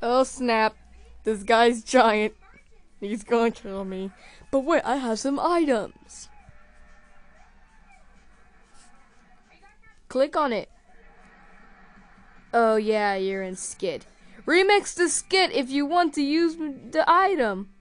Oh snap. This guy's giant. He's gonna kill me. But wait, I have some items. Click on it. Oh yeah, you're in Skit. Remix the Skit if you want to use the item.